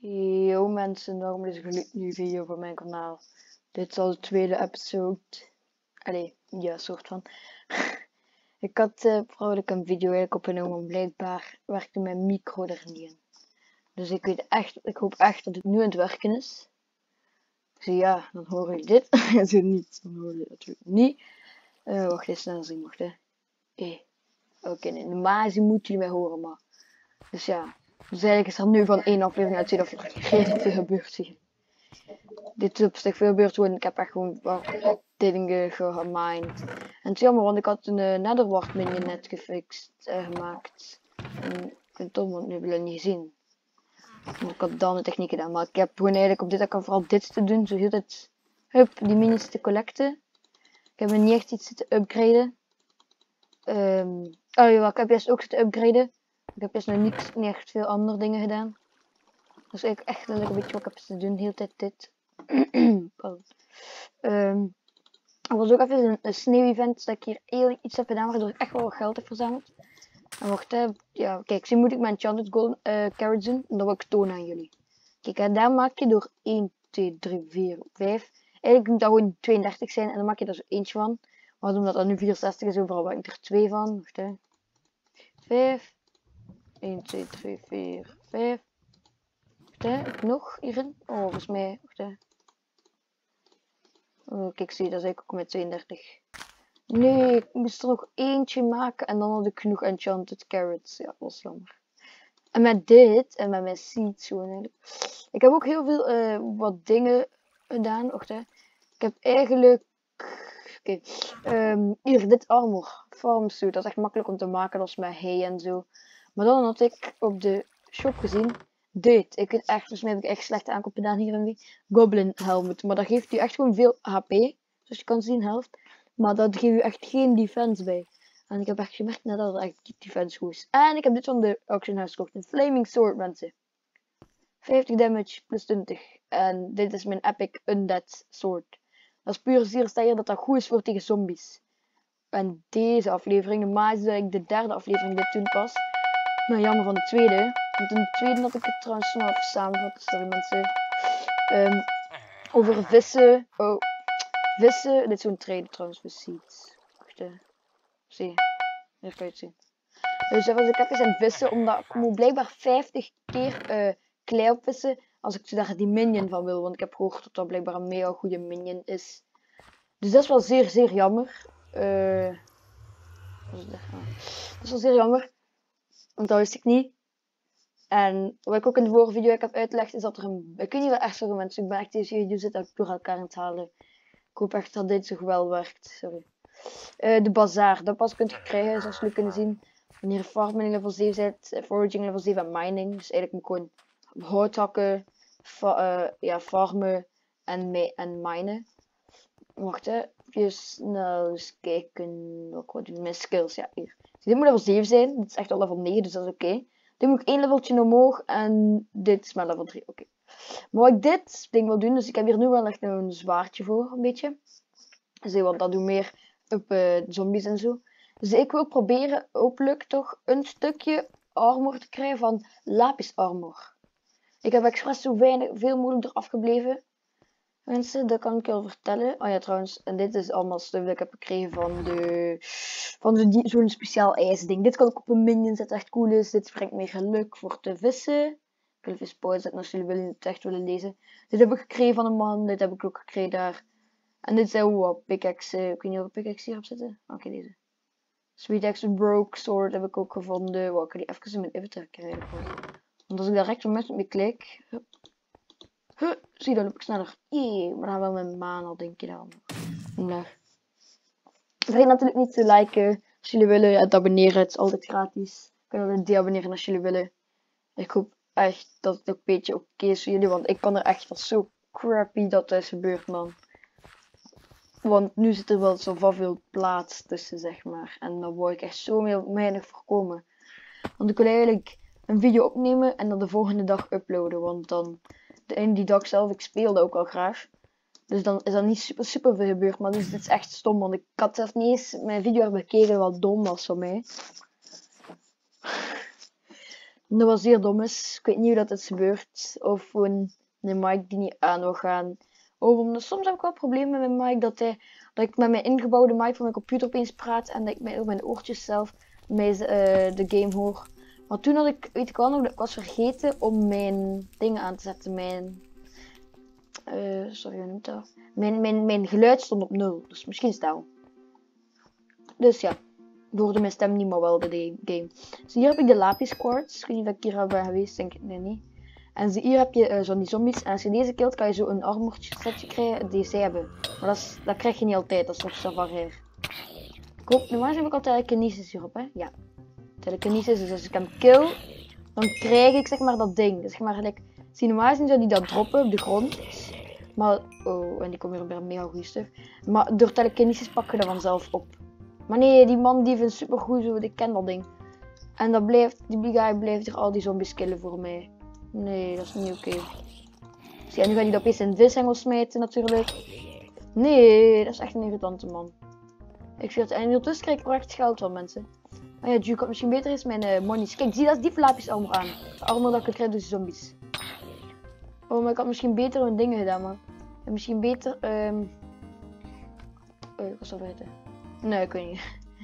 Yo mensen, daarom deze nieuwe video voor mijn kanaal. Dit is al de tweede episode. Allee, ja, soort van. Ik had vrolijk een video eigenlijk opgenomen, maar blijkbaar werkte mijn micro er niet in. Dus ik hoop echt dat het nu aan het werken is. Ik zei ja, dan hoor je dit. Als het niet, dan hoor je het niet. Wacht eens, snel zien, wacht hè. Oké, nee, normaal moet jullie mij horen, maar. Dus ja. Dus eigenlijk is er nu van één aflevering uit 2 afleveringen redelijk veel gebeurd. Dit is op zich veel gebeurd, want ik heb echt gewoon wat dingen gemined. En het is jammer, want ik had een Netherwart minion net gefixt gemaakt. En ik vind het dom, want nu hebben we het niet gezien. Want ik had dan de techniek gedaan, maar ik heb gewoon eigenlijk op dit account vooral dit te doen. Zo heel het, hup, die minions te collecten. Ik heb er niet echt iets zitten upgraden. Oh ja, ik heb juist ook zitten upgraden. Ik heb juist nog niet echt veel andere dingen gedaan. Dus ik echt een beetje wat ik heb te doen, de hele tijd dit. Er was ook even een sneeuw-event dat ik hier heel iets heb gedaan, waardoor ik echt wel wat geld heb verzameld. En wacht, ja, kijk, zie moet ik mijn Enchanted Golden Carrots doen, en dat wil ik tonen aan jullie. Kijk, en daar maak je door 1, 2, 3, 4, 5. Eigenlijk moet dat gewoon 32 zijn, en dan maak je er zo eentje van. Maar omdat dat nu 64 is, overal maak ik er 2 van. Wacht, 5. 1, 2, 3, 4, 5. Wacht, nog hierin. Oh, volgens mij. Wacht, oh, kijk, zie je, dat is eigenlijk ook met 32. Nee, ik moest er nog eentje maken en dan had ik genoeg Enchanted Carrots. Ja, dat was jammer. En met dit en met mijn seeds gewoon eigenlijk. Ik heb ook heel veel wat dingen gedaan. Wacht, ik heb eigenlijk. Oké, hier, dit armor. Farmsuit. Dat is echt makkelijk om te maken, dat is met hay en zo. Maar dan had ik op de shop gezien. Dit. Ik weet echt, volgens mij heb ik echt slechte aankoop gedaan hier en wie. Goblin helmet. Maar dat geeft u echt gewoon veel HP. Zoals je kan zien, helft. Maar dat geeft u echt geen defense bij. En ik heb echt gemerkt dat het echt defense goed is. En ik heb dit van de auction house gekocht. Een flaming sword, mensen. 50 damage plus 20. En dit is mijn epic undead sword. Dat is puur zeer sterk dat dat goed is voor tegen zombies. En deze aflevering, normaal is eigenlijk de derde aflevering dit toen pas. Maar jammer van de tweede. Want in de tweede had ik het trouwens nog even samenvatten. Sorry mensen. Over vissen. Oh. Vissen. Dit is zo'n trade trouwens voor seeds. Wacht zie. Hier kan je het zien. Dus wat ik heb is aan vissen. Omdat ik moet blijkbaar 50 keer klei opvissen. Als ik daar die minion van wil. Want ik heb gehoord dat dat blijkbaar een mega goede minion is. Dus dat is wel zeer, zeer jammer. Wat is dat? Dat is wel zeer jammer. Want dat wist ik niet. En wat ik ook in de vorige video heb uitgelegd is dat er een... Ik weet niet wat echt zoveel mensen. Ik ben echt deze video zit ook door elkaar aan het halen. Ik hoop echt dat dit zo wel werkt. Sorry. De bazaar. Dat pas kunt je krijgen zoals jullie kunnen zien. Wanneer je farming level 7 zet. Foraging level 7 en mining. Dus eigenlijk moet ik gewoon hout hakken. Ja, farmen en minen. Wacht even snel eens kijken. Wat doen mijn skills? Ja, hier. Dus dit moet level 7 zijn. Dit is echt al level 9, dus dat is oké. Dit moet ik 1 leveltje omhoog en dit is maar level 3. Oké. Maar wat ik dit ding wil doen, dus ik heb hier nu wel echt een zwaardje voor, een beetje. Dus, want dat doet meer op zombies en zo. Dus ik wil proberen, hopelijk toch, een stukje armor te krijgen van lapis armor. Ik heb expres zo veel mogelijk eraf gebleven. Mensen, dat kan ik je al vertellen. Oh ja, trouwens, en dit is allemaal stuff dat ik heb gekregen van zo'n speciaal ijsding. Dit kan ik op een minion zetten, echt cool is. Dit brengt meer geluk voor te vissen. Ik wil even spoilen zetten als jullie het echt willen lezen. Dit heb ik gekregen van een man, dit heb ik ook gekregen daar. En dit zijn wat pickaxe. Ik weet niet of pickaxe hierop zitten. Oké, deze. Sweet Axe Broke Sword heb ik ook gevonden. Wow, ik kan die even in mijn inventory krijgen. Want als ik daar rechts op mee klik. Zie je, dan loop ik sneller. Maar dan wel met maan al, denk je dan. Nee. Vergeet natuurlijk niet te liken als jullie willen. En te abonneren, het is altijd gratis. Je kunt ook deabonneren als jullie willen. Ik hoop echt dat het ook een beetje oké is voor jullie. Want ik kan er echt van zo crappy dat is gebeurd, man. Want nu zit er wel zoveel veel plaats tussen, zeg maar. En dan word ik echt zo weinig voorkomen. Want ik wil eigenlijk een video opnemen en dan de volgende dag uploaden. Want dan... die dag zelf, ik speelde ook al graag. Dus dan is er niet super veel gebeurd. Maar dus dit is echt stom. Want ik had zelf niet eens mijn video bekeken wat dom was van mij. Dat was zeer dom is. Ik weet niet hoe dat is gebeurd. Of gewoon een mic die niet aan wil gaan. Omdat soms heb ik wel problemen met mijn mic. Dat ik met mijn ingebouwde mic van mijn computer opeens praat. En dat ik met mijn oortjes zelf de game hoor. Maar toen weet ik wel nog dat ik was vergeten om mijn dingen aan te zetten. Sorry, hoe noemt dat? Mijn geluid stond op 0. Dus misschien is dat wel. Dus ja. Ik hoorde mijn stem niet, maar wel de game. Dus hier heb ik de lapis quartz. Ik weet niet of ik hier ben geweest, denk ik. Nee, niet. En hier heb je zo'n die zombies. En als je deze killt, kan je zo een armortje setje krijgen die zij hebben. Maar dat krijg je niet altijd. Dat is nog Savaria. Normaal heb ik altijd telekinesis hierop, hè. Ja. Telekinesis, dus als ik hem kill, dan krijg ik zeg maar dat ding. Dus zeg maar gelijk. Zie normaal gezien zou die dat droppen op de grond. Maar, oh, en die komt weer bij een mega goede stuff. Maar door telekinesis pak je dat vanzelf op. Maar nee, die man die vindt supergoed zo, ik ken dat ding. En die guy blijft er al die zombies killen voor mij. Nee, dat is niet oké. Zie, en nu gaat hij dat opeens in de vishengel smijten natuurlijk. Nee, dat is echt een irritante man. Ik zie het, en ondertussen krijg ik prachtig geld van mensen. Oh ja, Juke had misschien beter is mijn monies. Kijk, zie dat is die lapis armor aan. De armor dat ik krijg door de zombies. Oh, maar ik had misschien beter mijn dingen gedaan, man. En misschien beter, ik was al vergeten. Nee, ik weet niet.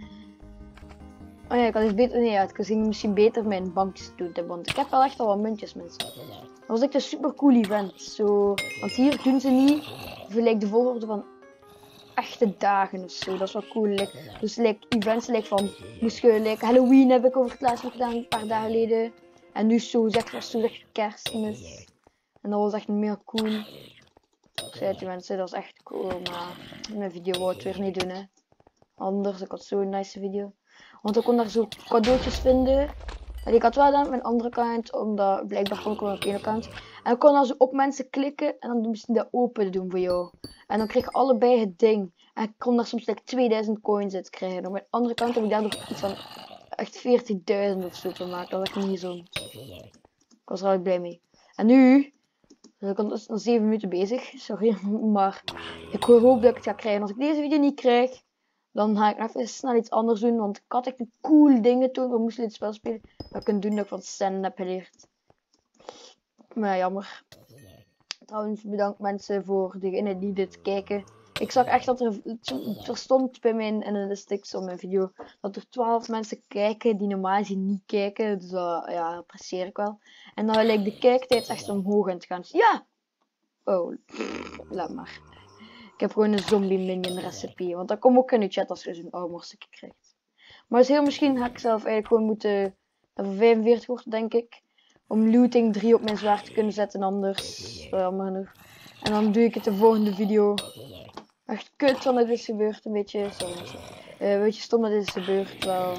Oh ja, ik had eens beter. Nee, ja, ik ging misschien beter mijn bankjes doen. Want ik heb wel echt al wat muntjes, mensen. Dat was echt een super cool event. Zo, want hier doen ze niet gelijk de volgorde van echte dagen of zo. Dat is wel cool. Dus events van. Moest je Halloween heb ik over het laatst nog gedaan, een paar dagen geleden. En nu zo zeg Kerstmis. En dat was echt mega cool. Ik zei het die mensen, dat was echt cool. Maar mijn video wou het weer niet doen, hè. Anders, ik had zo'n nice video. Want ik kon daar zo cadeautjes vinden. En ik had wel gedaan met mijn andere account, omdat blijkbaar kon ik wel op één account. En ik kon dan zo op mensen klikken en dan moest hij dat open doen voor jou. En dan kreeg je allebei het ding. En ik kon daar soms 2000 coins uit krijgen. Op mijn andere account heb ik daardoor iets van echt 40.000 of zo gemaakt. Dat was echt niet zo. Ik was er wel blij mee. En nu, ik ben dus nog 7 minuten bezig, sorry, maar ik hoop dat ik het ga krijgen. Als ik deze video niet krijg, dan ga ik even snel iets anders doen, want ik had echt een cool dingen toen. We moesten dit spel spelen. Dat ik kan doen dat ik van Stan heb geleerd. Maar ja, jammer. Trouwens, bedankt mensen voor degenen die dit kijken. Ik zag echt dat er stond bij mijn analytics op mijn video dat er 12 mensen kijken die normaal gezien niet kijken. Dus ja, apprecieer ik wel. En dan lijkt de kijktijd echt omhoog aan het gaan. Ja! Oh, laat maar. Ik heb gewoon een zombie minion recipe. Want dat komt ook in de chat als je zo'n armorstukje krijgt. Maar is heel misschien ga ik zelf eigenlijk gewoon moeten level 45 worden, denk ik. Om looting 3 op mijn zwaard te kunnen zetten, anders. Jammer genoeg. En dan doe ik het de volgende video. Echt kut van dit is gebeurd, een beetje. Sorry mensen. Een beetje stom dat dit is gebeurd, wel.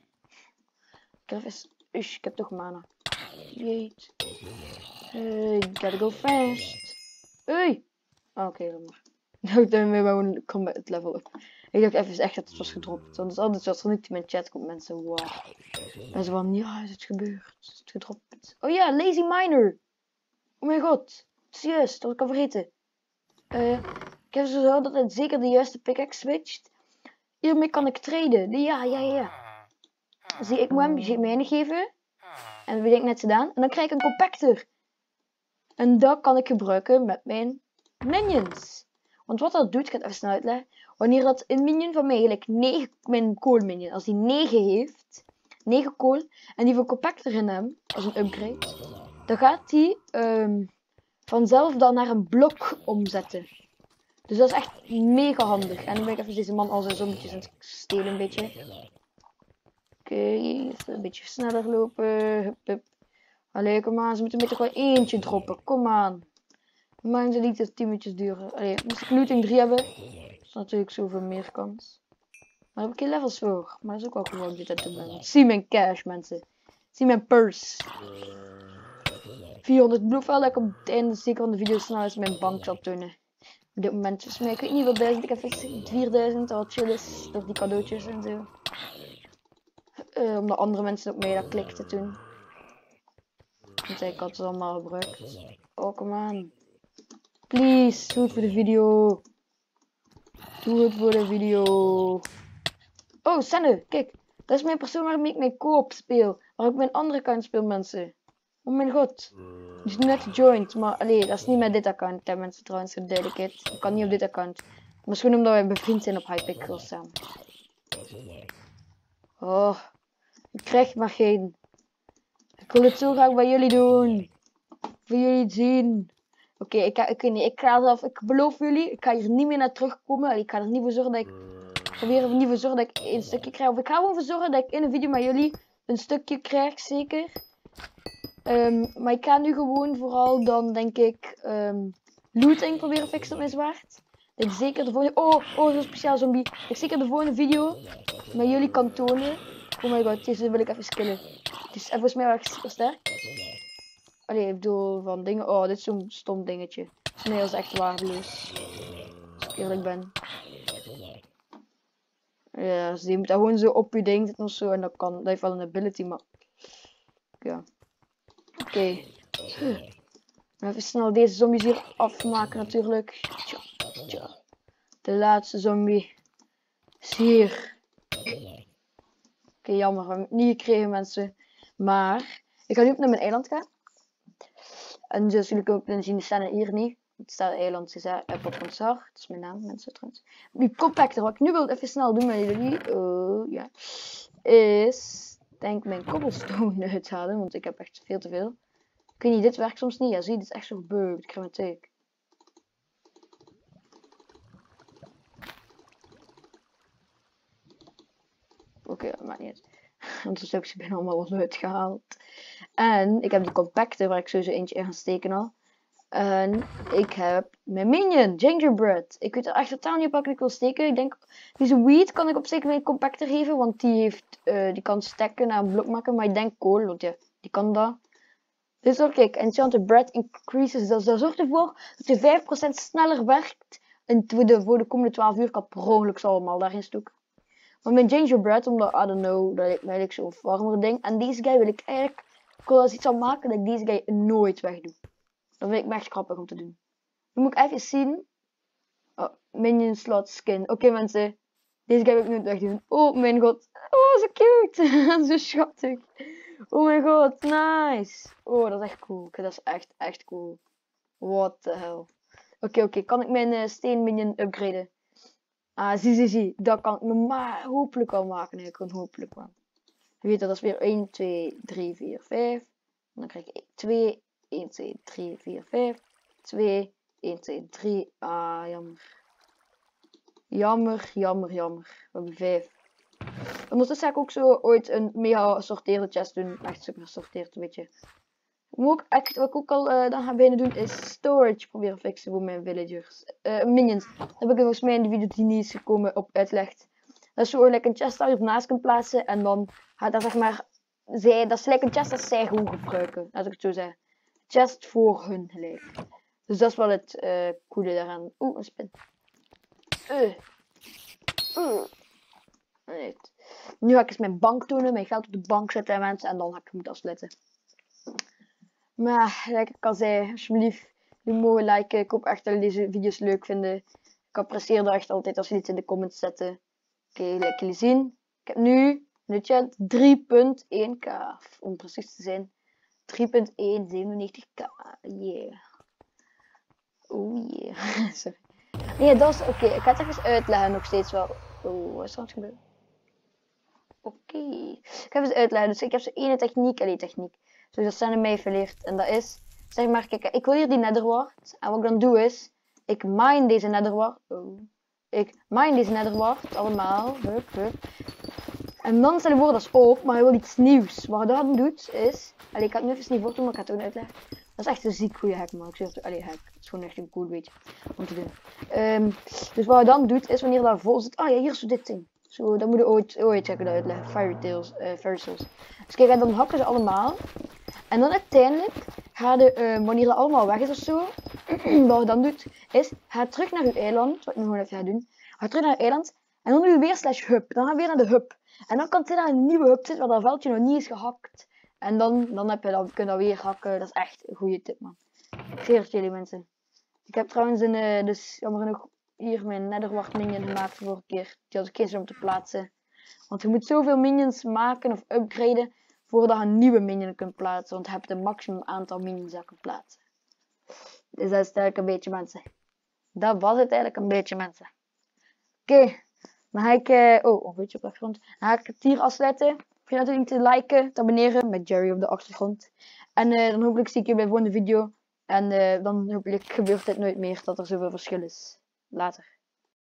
Ik heb toch mana. Jeet. Gotta go fast. Hey! Oké, jammer. Ik dacht dat we combat level up. Ik dacht even echt dat het was gedropt. Want het is altijd zo, als er niet in mijn chat komt, mensen, wow. Mensen van, ja, is het gebeurd? Is het gedropt? Oh ja, Lazy Miner! Oh mijn god. Serieus, dat ik al vergeten. Ik heb zo dat het zeker de juiste pickaxe switcht. Hiermee kan ik traden. Ja. Zie, ik moet hem mijne geven. En dat heb ik net gedaan. En dan krijg ik een compactor. En dat kan ik gebruiken met mijn minions. Want wat dat doet, ik ga het even snel uitleggen. Wanneer dat een minion van mij gelijk 9, mijn kool minion, als die 9 heeft, 9 kool, en die van compactor in hem, als een upgrade, dan gaat die vanzelf dan naar een blok omzetten. Dus dat is echt mega handig. En dan ben ik even deze man al zijn zombietjes aan het stelen een beetje. Oké, even een beetje sneller lopen. Hup. Allee, kom aan, ze moeten me toch wel eentje droppen. Kom aan. Maar ze niet dat 10 minuutjes duren. Allee, moest ik looting 3 hebben, is natuurlijk zoveel meer kans. Maar daar heb ik geen levels voor. Maar dat is ook wel gewoon dit aan het doen. Zie mijn cash, mensen. Zie mijn purse. 400 bloedvel dat ik op het einde zeker van de video snel eens mijn bank zal tonen. Op dit moment is mij, ik weet niet wat 1000, ik heb 4000, dat wat chill is, door die cadeautjes en zo. Omdat andere mensen op mij dat klikten toen. Want ik had het allemaal gebruikt. Oh, kom aan. Please, doe het voor de video. Doe het voor de video. Oh, Senne, kijk. Dat is mijn persoon waarmee ik mijn koop speel. Waar ik mijn andere account speel, mensen. Oh mijn god. Die is nu net gejoined, maar allee, dat is niet met dit account, hè, mensen, trouwens, voor de duidelijkheid. Ik kan niet op dit account. Misschien omdat wij bevriend zijn op Hypixel samen. Oh, ik krijg maar geen. Ik wil het zo graag bij jullie doen. Voor jullie het zien. Oké, ik ga zelf, ik beloof jullie, ik ga hier niet meer naar terugkomen. Allee, ik ga er niet voor zorgen dat ik, probeer er niet voor zorgen dat ik een stukje krijg. Of ik ga gewoon voor zorgen dat ik in een video met jullie een stukje krijg, zeker. Maar ik ga nu gewoon vooral dan, denk ik, looting proberen fixen op mijn zwaard. Dat ik zeker de volgende... Oh, zo'n speciaal zombie. Dat ik zeker de volgende video met jullie kan tonen. Oh my god, deze wil ik even skillen. Het is volgens mij wel echt sterk. Allee, ik bedoel van dingen... Oh, dit is zo'n stom dingetje. Nee, dat is echt waardeloos. Als ik eerlijk ben. Ja, dus je moet dat gewoon zo op je ding zetten of zo. En dat heeft wel een ability, maar... Ja. Oké. Even snel deze zombies hier afmaken natuurlijk. Tja. De laatste zombie is hier. Oké, jammer. We hebben het niet gekregen, mensen. Maar ik ga nu op naar mijn eiland gaan. En zoals jullie ook kunnen zien, die staan hier niet. Het staat eiland Potkansar. Dat is mijn naam, mensen trouwens. Die compactor, wat ik nu wil even snel doen met jullie. Ja. Is, denk mijn cobblestone uithalen. Want ik heb echt veel te veel. Ik weet niet, dit werkt soms niet. Ja, zie je, dit is echt zo gebeurd. Ik krijg mijn teek. Oké, dat maakt niet uit. Want de stukjes zijn allemaal uitgehaald. En ik heb die compactor waar ik sowieso eentje in ga steken al. En ik heb mijn minion, Gingerbread. Ik weet er echt totaal niet op welke ik wil steken. Ik denk, deze weed kan ik op zeker mijn compactor geven. Want die kan stacken naar een blok maken. Maar ik denk kool, want ja, die kan dat. Dus ook, kijk, enchanted bread increases. Dus dat zorgt ervoor dat je 5% sneller werkt. En voor de komende 12 uur kan per ongeluk allemaal daarin stoken. Maar mijn gingerbread, omdat, I don't know, dat lijkt mij eigenlijk zo'n warmer ding. En deze guy wil ik eigenlijk, ik wil als iets aan maken dat ik deze guy nooit wegdoe. Dat vind ik me echt grappig om te doen. Nu moet ik even zien. Oh, minion slot skin. Oké, mensen, deze guy wil ik nooit wegdoen. Oh mijn god. Oh, zo cute. Zo schattig. Oh mijn god, nice. Oh, dat is echt cool. Okay, dat is echt cool. What the hell. Oké. Kan ik mijn steen minion upgraden? Ah, zie. Dat kan ik me maar hopelijk wel maken. Nee, gewoon hopelijk wel. Je weet dat is weer 1, 2, 3, 4, 5. En dan krijg ik 2, 1, 2, 3, 4, 5. 2, 1, 2, 3. Ah, jammer. We hebben 5. Ondertussen ga ik ook zo ooit een mega gesorteerde chest doen. Echt super gesorteerd, weet je. Wat ik ook al dan ga beginnen doen is storage proberen fixen voor mijn villagers. Minions. Dat heb ik volgens mij in de video die niet is gekomen op uitlegd. Dat is zo like een chest waar je op naast kunt plaatsen. En dan gaat dat zeg maar... dat is like een chest dat zij gewoon gebruiken. Laat ik het zo zeggen. Chest voor hun gelijk. Dus dat is wel het coole daaraan. Oeh, een spin. Nee. Nu ga ik eens mijn bank tonen. Mijn geld op de bank zetten mensen. En dan ga ik hem afsluiten. Maar, like ik al zei, alsjeblieft, jullie mogen liken. Ik hoop echt dat jullie deze video's leuk vinden. Ik apprecieer er echt altijd als jullie iets in de comments zetten. Oké, lekker jullie zien. Ik heb nu in de chat 3.1k, om precies te zijn. 3.197k, yeah. Oh yeah. Sorry. Nee, dat is oké. Ik ga het even uitleggen nog steeds wel. Oh, wat is er aan het gebeuren? Oké. Ik ga even uitleggen. Dus ik heb zo'n ene techniek. Zoals dat Sanne mij verleert. En dat is, zeg maar, kijk, ik wil hier die netherwart. En wat ik dan doe is, ik mine deze netherwart. Ik mine deze netherwart allemaal. Hup. En dan stel je voor, dat is ook, maar hij wil iets nieuws. Wat hij dan doet is, ik ga het nu even niet voordoen, maar ik ga het ook uitleggen. Dat is echt een ziek goede hack, man. Ik zeg het, hack. Het is gewoon echt een cool beetje om te doen. Dus wat hij dan doet is, wanneer dat vol zit, ja, hier is zo dit ding. Zo, dat moet je ooit ga ik dat uitleggen. Fairy Tales. Dus kijk, en dan hakken ze allemaal. En dan uiteindelijk ga je, wanneer dat allemaal weg is of zo, wat je dan doet, is, ga terug naar je eiland. Wat ik nu gewoon even ga doen. Ga terug naar je eiland. En dan doe je weer /hub. Dan ga je weer naar de hub. En dan kan het zijn dat een nieuwe hub zit, waar dat veldje nog niet is gehakt. En dan heb je dat, kun je dat weer hakken. Dat is echt een goede tip, man. Ik zweer het jullie, mensen. Ik heb trouwens dus jammer genoeg hier mijn netherwart minion gemaakt vorige keer. Die had ik geen zin om te plaatsen. Want je moet zoveel minions maken of upgraden voordat je een nieuwe minion kunt plaatsen. Want je hebt een maximum aantal minions dat je kunt plaatsen. Dus dat is eigenlijk een beetje, mensen. Dat was het eigenlijk een beetje, mensen. Oké. Dan ga ik... een beetje op de achtergrond. Dan ga ik het hier afsluiten. Vergeet natuurlijk niet te liken, te abonneren. Met Jerry op de achtergrond. En dan hopelijk zie ik je bij de volgende video. En dan hopelijk gebeurt het nooit meer dat er zoveel verschil is. Later.